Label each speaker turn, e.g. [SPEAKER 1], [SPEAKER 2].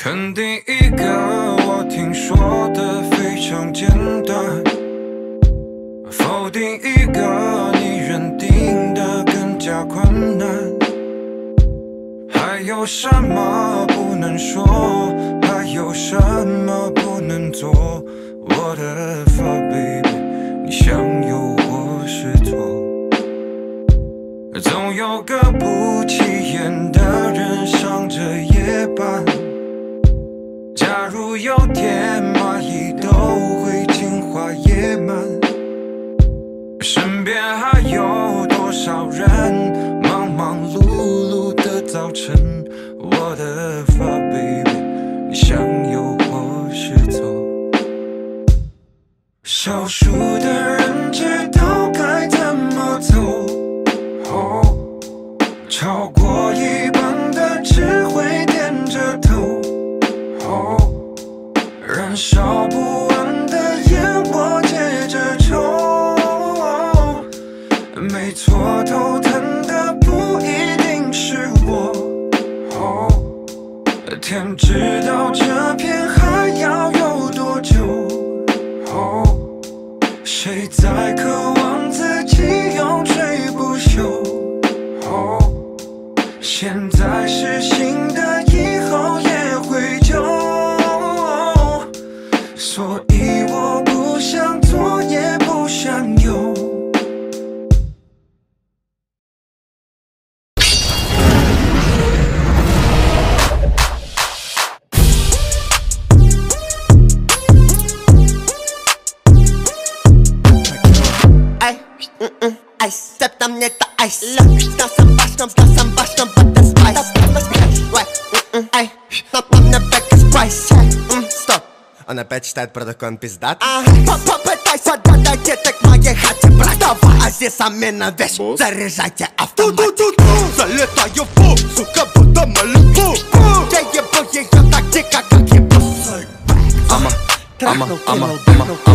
[SPEAKER 1] 肯定一个我听说的非常简单，否定一个你认定的更加困难。还有什么不能说？还有什么不能做？我的发 baby， 你想有或是错？总有个不起眼的人上着夜班。假如有天蚂蚁都会进化野蛮，身边还有多少人忙忙碌碌的早晨？我的发 baby， 你想有或是错？少数的人知道该怎么走，超过一半的只会点着头，燃烧不完的烟我接着抽。没错，头疼的不一定是我，天知道这片海要有多久。谁在渴望自己永垂不朽？现在是新的，以后也会旧，所以我不想做，也不想有。
[SPEAKER 2] Ice, step tam nie ta ice. Stasam baszną, potem spice. Ej, mam na bekę spice. Stop. Ona опять считает продакон пиздат. Попытайся подойти ты к моей хате, брат. Давай, а здесь замена вещь. Заряжайте автоматик. Залетаю в пул, сука, будто Малибу. Я ебу ее так дико, как ебу.